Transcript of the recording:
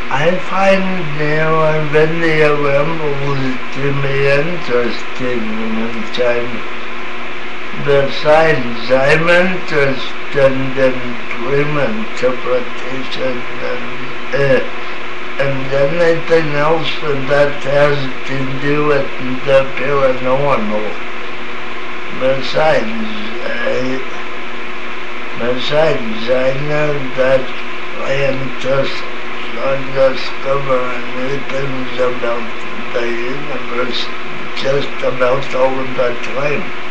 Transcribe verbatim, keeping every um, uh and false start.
I find now and when they ramble to me interesting and I'm besides I'm interested in dream interpretation and uh, and anything else that has to do with the paranormal. Besides, I, besides, I know that scientists are discovering new things about the universe just about all the time.